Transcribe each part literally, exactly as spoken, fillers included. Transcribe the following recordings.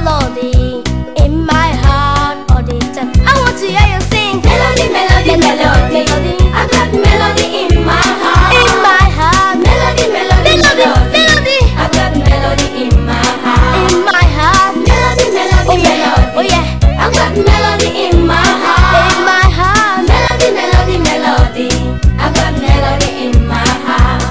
melody in my heart all the time. I want to hear you sing. Melody, melody, melody, melody. I got melody in my heart. In my heart. Melody, melody, Melody, melody. melody. I got melody in my heart. In my heart. Melody, melody, Oh yeah, melody. oh yeah. I got melody in my heart. In my heart. Melody, melody, melody. I got melody in my heart.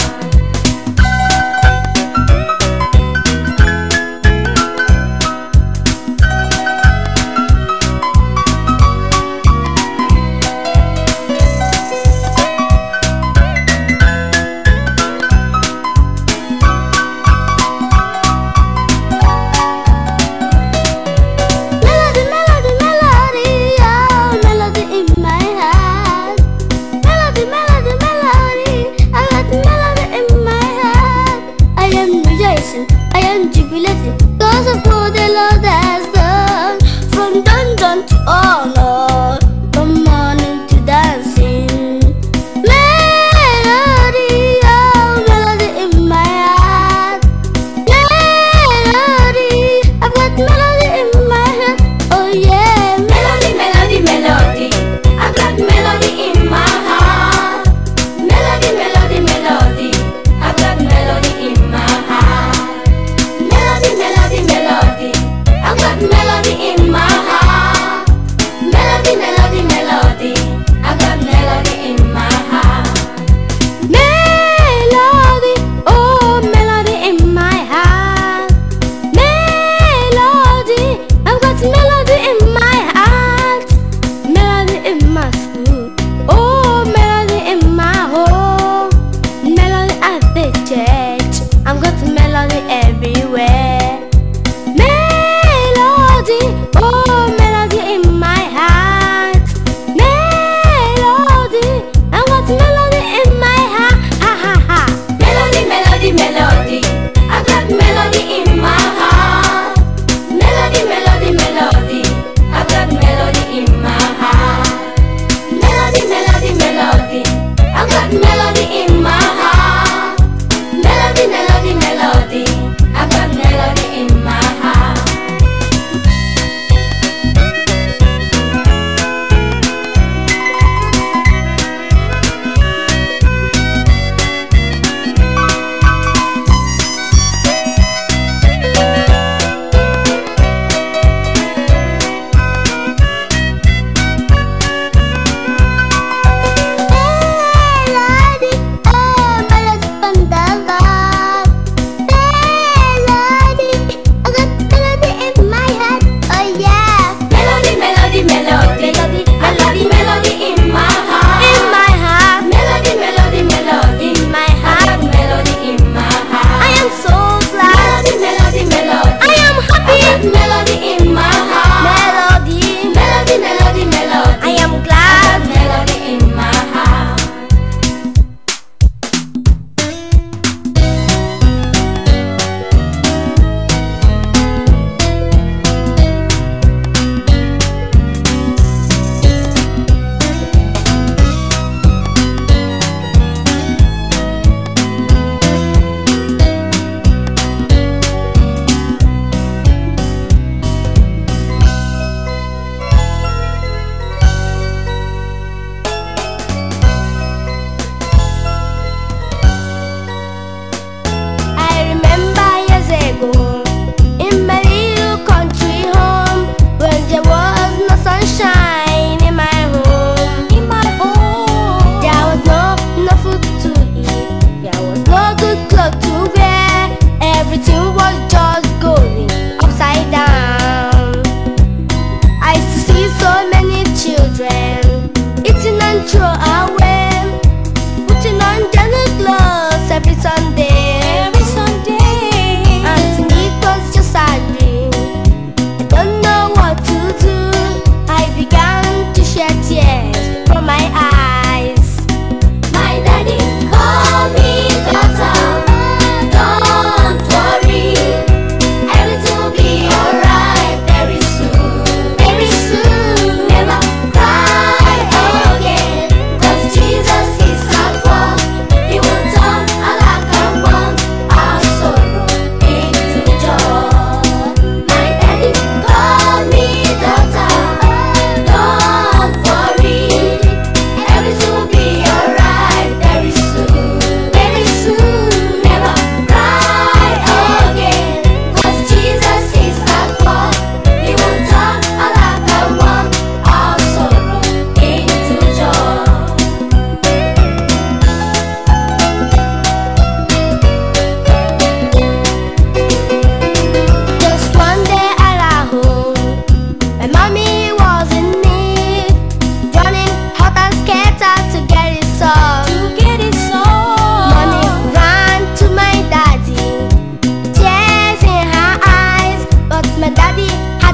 Melody, melody, melody, oh, melody in my heart. Melody, melody, melody, I got melody in my heart. I am rejoicing, I am jubilating, cause of what the Lord has done. From dawn dawn to honor, from morning to dancing. Melody, oh, melody in my heart. Melody, I've got melody in my heart. Oh yeah, Melody, melody, melody. I got melody in my heart. Melody, melody, melody. I got melody in my heart. Melody, melody, melody. I got melody in my heart.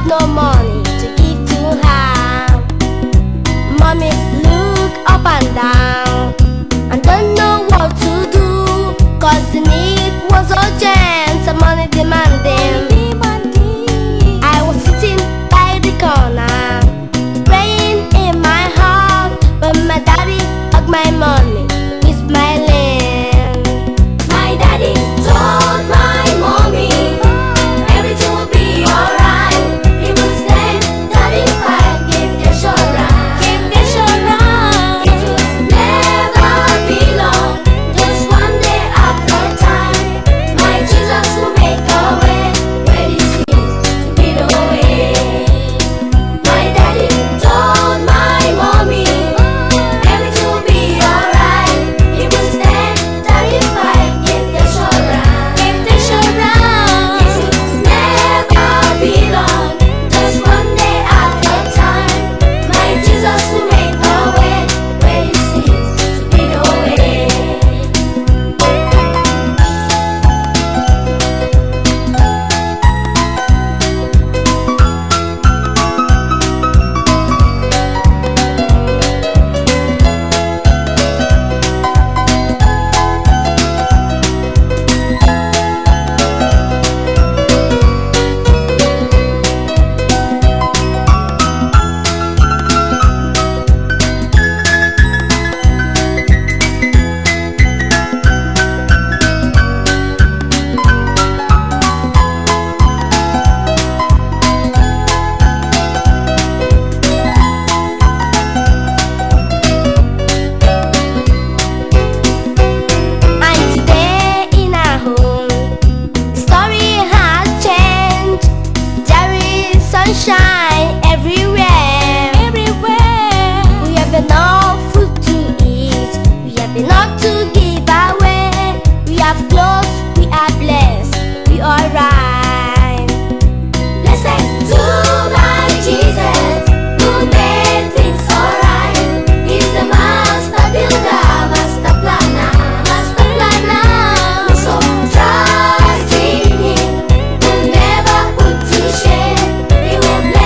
no money to give to her. Mommy look up and down and don't know what to do, cause the need was urgent, some money demanding. I was sitting by the corner, praying in my heart, but my daddy hugged my mommy with smiling. My daddy told my mommy everything will be alright. He was then thirty-five, give the assurance, give the assurance. It will never be long, just one day at a time. My Jesus will make a way where it seems to be no way. My daddy told my mommy everything will be alright. He was then thirty-five, give the assurance, give the assurance. It will never be long, just one day at a time. My Jesus will make a way where it seems to be no way. And today in our home, the story has changed. There is sunshine everywhere. Everywhere. We have enough food to eat. We have enough to give away. We have clothes. We are blessed. We are right. Blessed to my Jesus, who made things alright. He's the master builder, master planner, master planner. We so trust in Him, will never put to shame. He will bless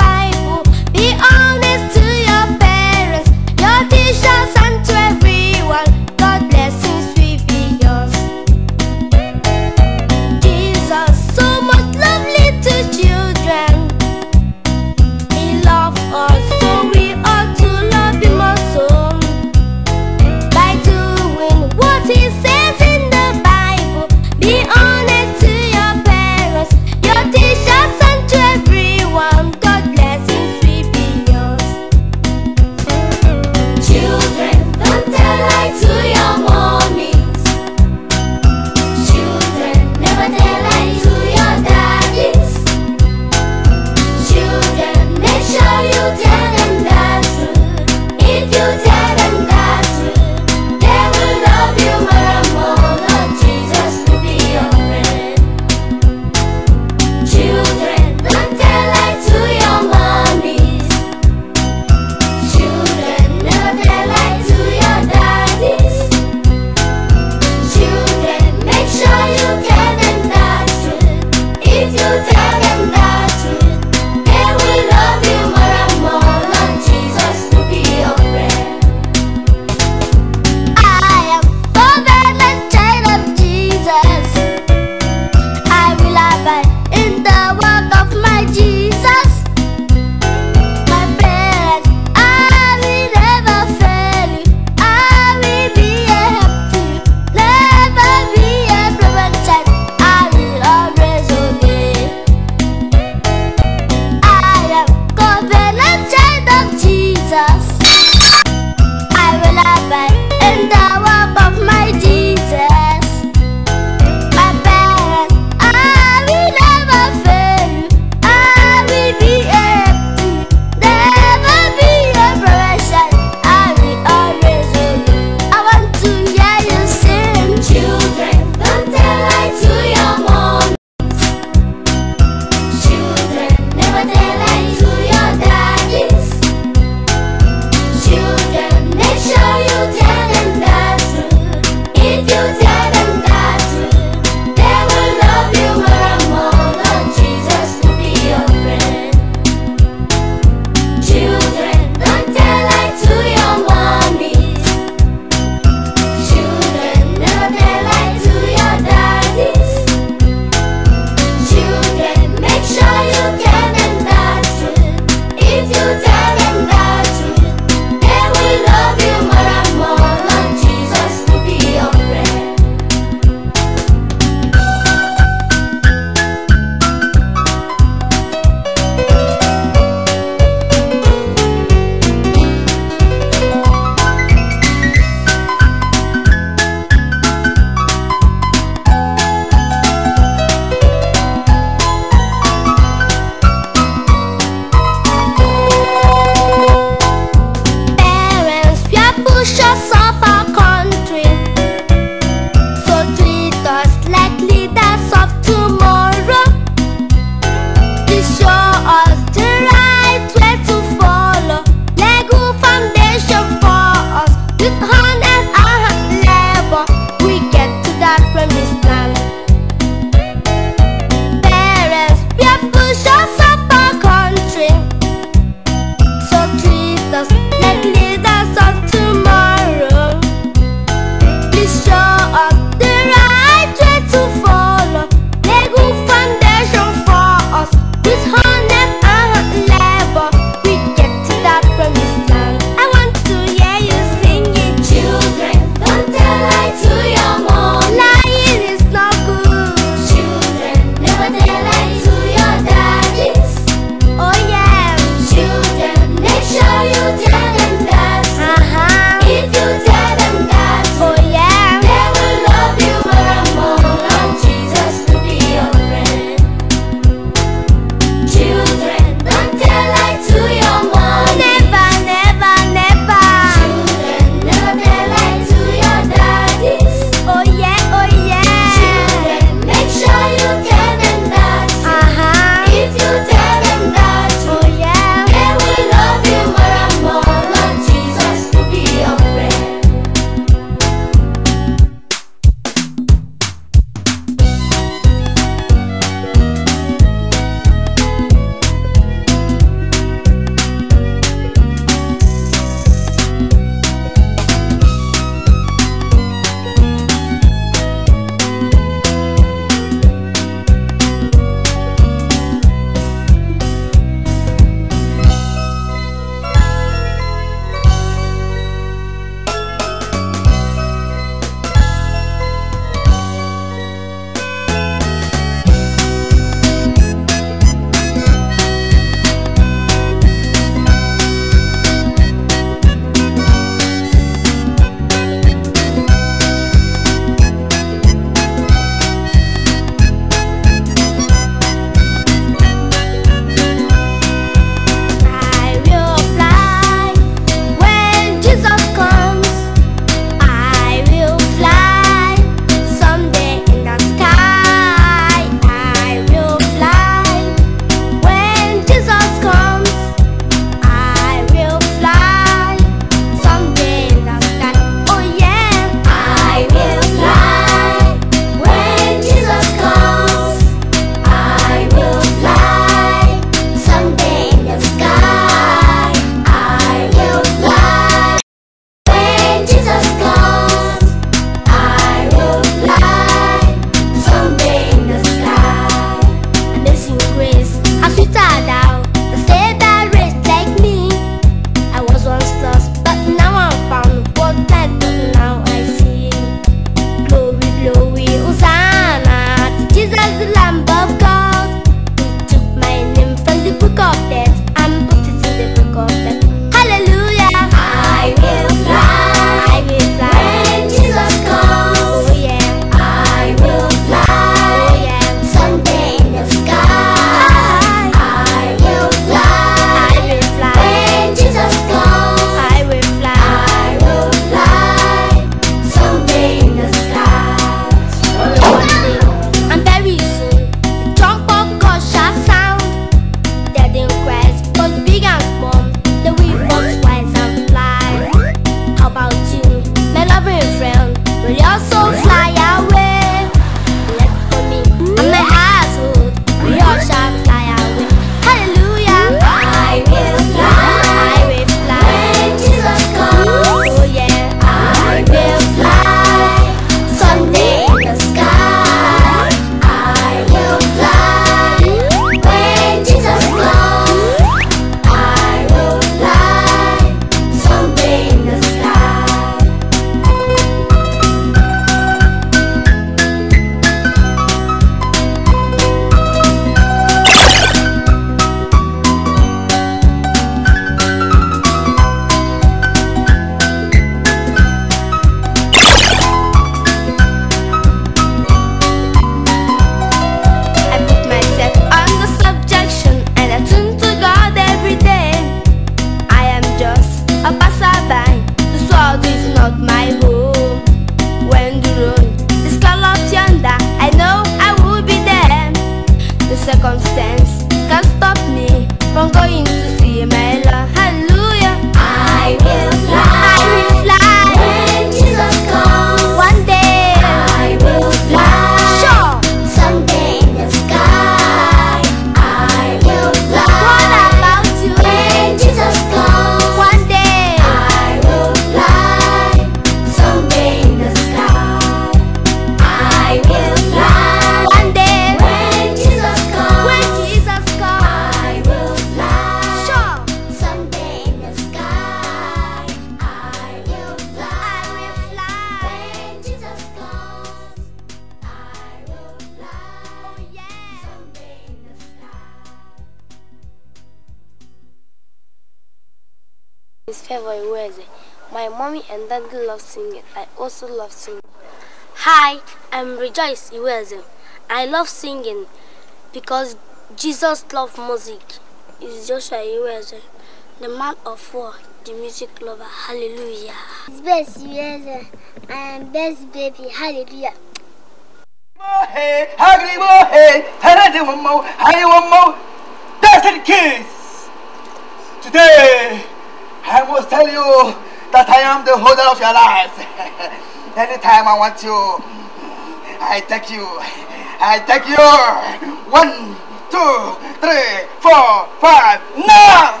is Favor Iweze. My mommy and daddy love singing. I also love singing. Hi, I'm Rejoice Iweze. I love singing because Jesus loved music. It's Joshua Iweze, the man of war, the music lover. Hallelujah. It's Best Iweze. I am Best Baby. Hallelujah. Hey, huggy boy, hey, I do one more, I want more. That's the kiss. Today, I must tell you that I am the holder of your life. Anytime I want you, I take you. I take you. One, two, three, four, five. Now!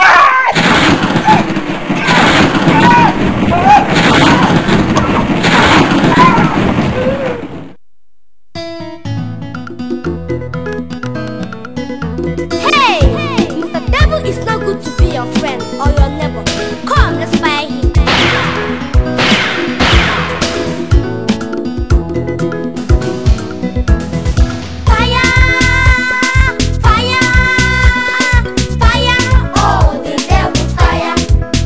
Hey! Mister Devil is not good to be your friend or your neighbor. Come, let's fire him. Oh, the devil fire.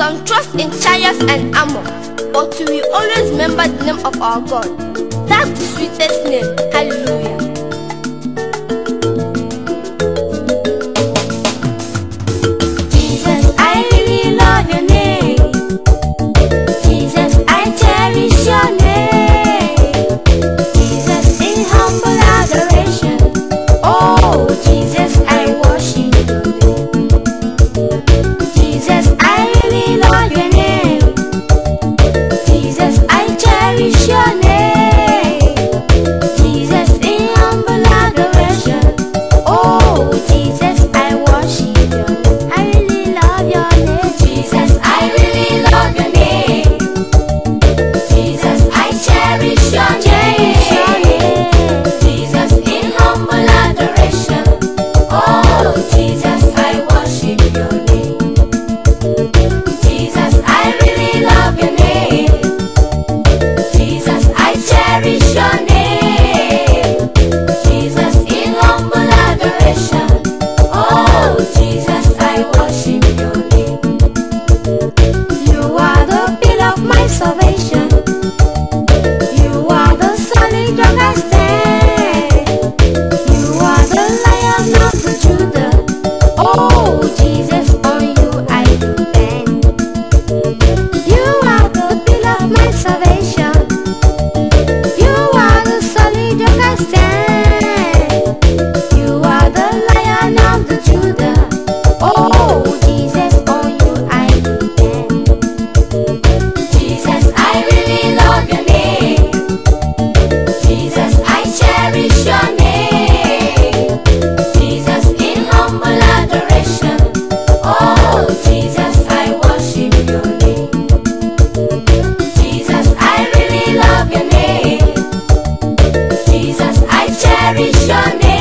Some trust in chariots and armor, but we will always remember the name of our God. That's the sweetest name. Hallelujah. Jesus, I really love your name. Jesus, I cherish your name. Jesus, in humble adoration. Oh, Jesus, I worship your name. Jesus, I really love your name. Jesus, I cherish your name. Jesus, in humble adoration. Oh, Jesus, I worship your name. I really love your name. Jesus, I really love your name. Jesus, I cherish your name. Jesus, in humble adoration. Oh, Jesus, I worship your name. Jesus, I really love your name. Jesus, I cherish your name. Jesus, in humble adoration. Oh, Jesus, I worship your name. You are the pillar of my salvation. You are the solid rock I stand. You are the Lion of the Judah. Oh, Jesus, on you I depend. You are the pillar of my salvation. You are the solid rock I stand. You are the Lion of the Judah. Oh, Jesus, on you I depend. Jesus, I really love your name. Jesus, I cherish your name. Jesus, in humble adoration. Oh, Jesus, I worship your name. Jesus, I really love your name. Jesus, I cherish your name.